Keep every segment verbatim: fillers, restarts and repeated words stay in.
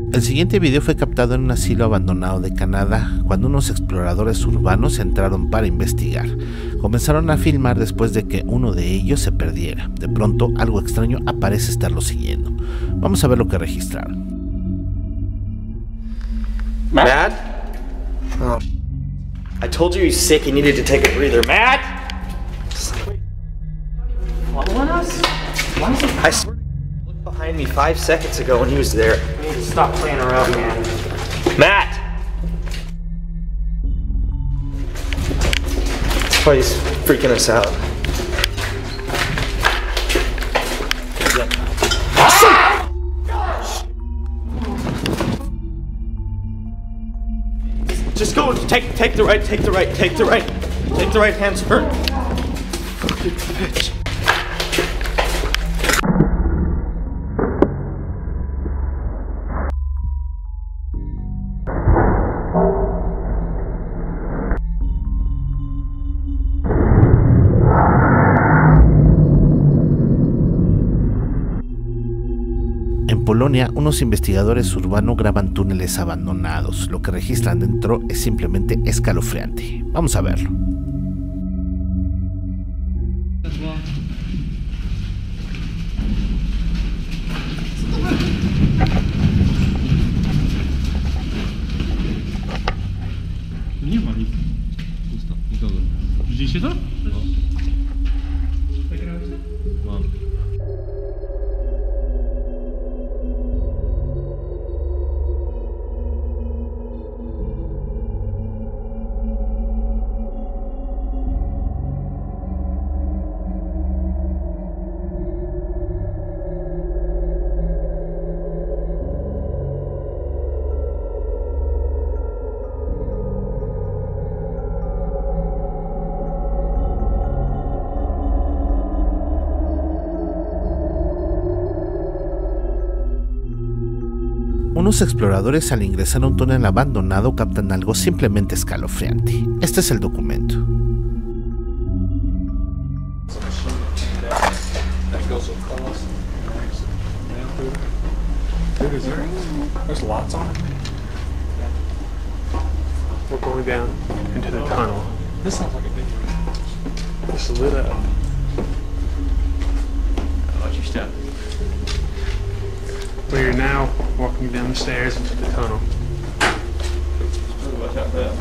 El siguiente video fue captado en un asilo abandonado de Canadá, cuando unos exploradores urbanos entraron para investigar. Comenzaron a filmar después de que uno de ellos se perdiera. De pronto, algo extraño aparece estarlo siguiendo. Vamos a ver lo que registraron. Matt? Oh. I told you he's sick, he needed to take a breather. Matt! Following us? Why is he? I swear to God, he looked behind me five seconds ago when he was there. We need to stop playing around, man. Matt! That's why he's freaking us out. Just go, take, take the right, take the right, take the right, take the right hand turn. Fucking bitch. En Polonia, unos investigadores urbanos graban túneles abandonados. Lo que registran dentro es simplemente escalofriante. Vamos a verlo. Nie ma nic. Pusto. Nikogo. Widzieliście to? No. Mam. Unos exploradores al ingresar a un túnel abandonado captan algo simplemente escalofriante. Este es el documento. There's lots on it. We're going down into the tunnel. This sounds like a big one. It's lit up. Watch your step. We are now walking down the stairs into the tunnel. Watch out for that.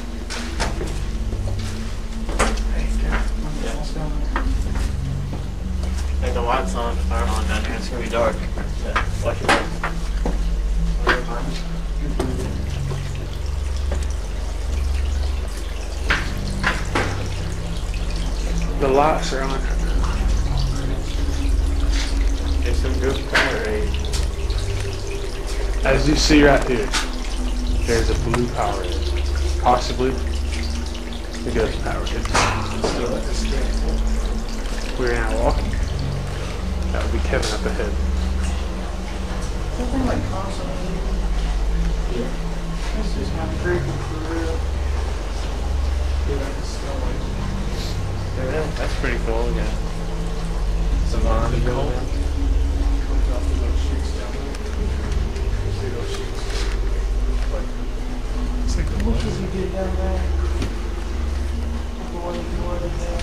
Hey, the lights on are on down here. It's gonna be dark. Yeah, watch your back. The lights are on. There's some good Powerade. As you see right here, there's a blue Powerade. Possibly the ghost Powerade. We're now walking. That would be Kevin up ahead. Something like constantly. Yeah. This is my freaking for real. Yeah, that's pretty cool, yeah. Some arms going down. Comes off the little chutes down there. See those chutes? Like, it's like the bushes you get down there. The one you can wear them there.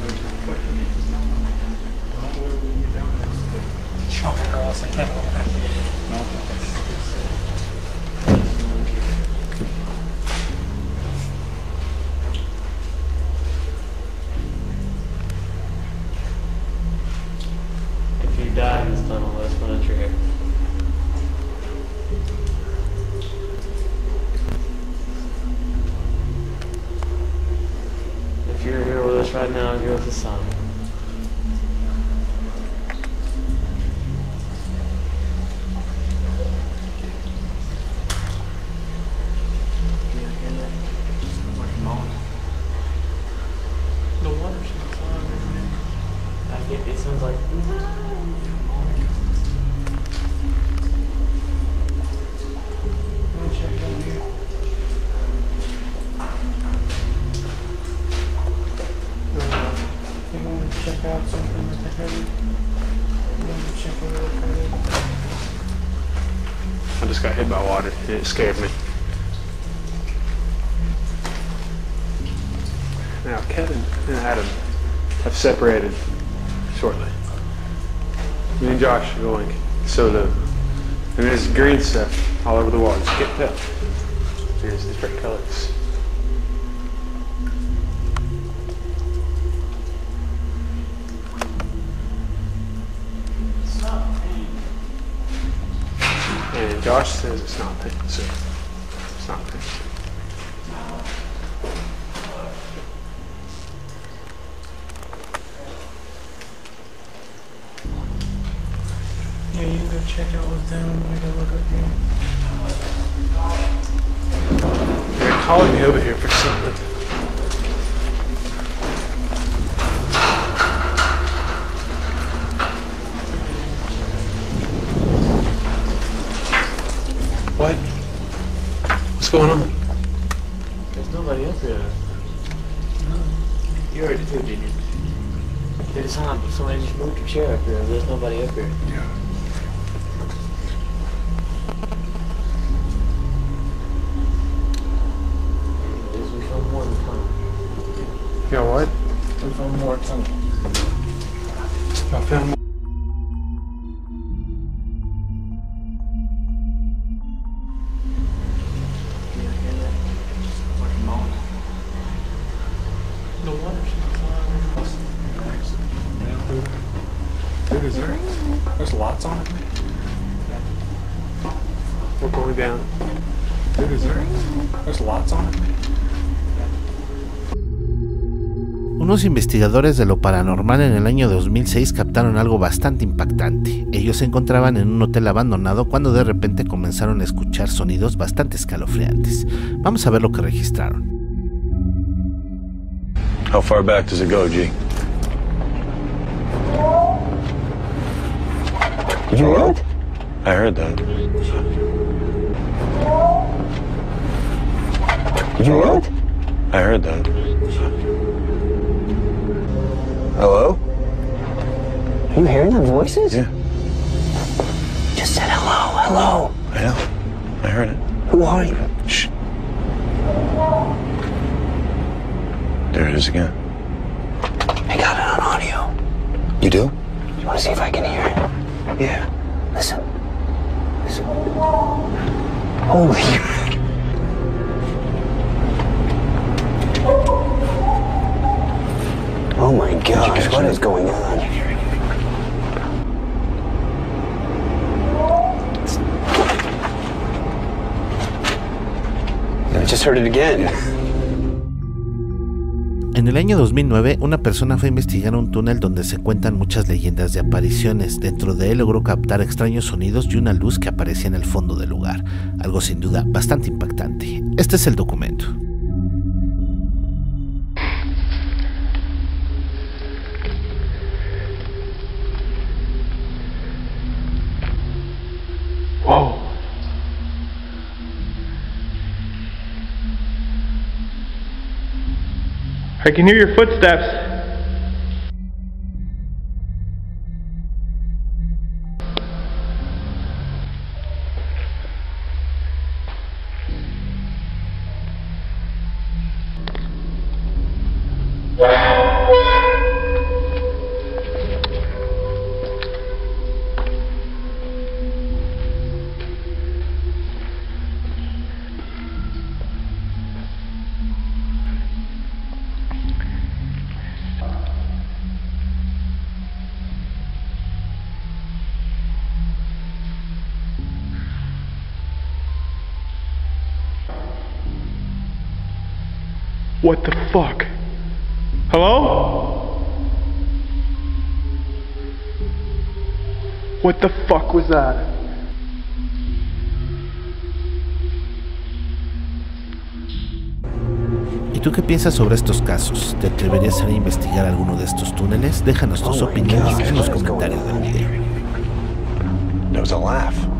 If you die in this tunnel, that's when it's your hair. If you're here with us right now, you're with the sun. The water shoots on everything. I get it sounds like Let me check down here. Uh, I just got hit by water and it scared me. Now Kevin and Adam have separated shortly. Me and Josh are going solo. And there's green stuff all over the wall. Just can't tell. There's different colors. It's not paint. And Josh says it's not paint, so it's not paint. Yeah, you can go check out what's down. We can look up here. They're calling me over here for something. What? What's going on? There's nobody up here. You already did, didn't you? They just hung up. Somebody just moved your chair up here. There's nobody up here. Yeah. We found more than tunnel. You know what? We found more tunnel. I found more. The water should Dude, is there? There's lots on it. We're going down. Dude, is there? There's lots on it. Unos investigadores de lo paranormal en el año dos mil seis captaron algo bastante impactante. Ellos se encontraban en un hotel abandonado cuando de repente comenzaron a escuchar sonidos bastante escalofriantes. Vamos a ver lo que registraron. How far back does it go, G? Did you hear it? I heard that. Did you hear it? I heard that. Hello? You hearing the voices? Yeah. Just said hello, hello. I know. I heard it. Who are you? Shh. There it is again. I got it on audio. You do? You want to see if I can hear it? Yeah. Listen. Listen. Holy. Oh my gosh, what is going on? I just heard it again. En el año dos mil nueve, una persona fue a investigar un túnel donde se cuentan muchas leyendas de apariciones. Dentro de él logró captar extraños sonidos y una luz que aparecía en el fondo del lugar. Algo sin duda bastante impactante. Este es el documento. Whoa. I can hear your footsteps. What the fuck? Hello? What the fuck was that? ¿Y tú qué piensas sobre estos casos? ¿Te atreverías a investigar alguno de estos túneles? Déjanos tus Oh my opiniones gosh, en los what is comentarios going del on video. That was a laugh.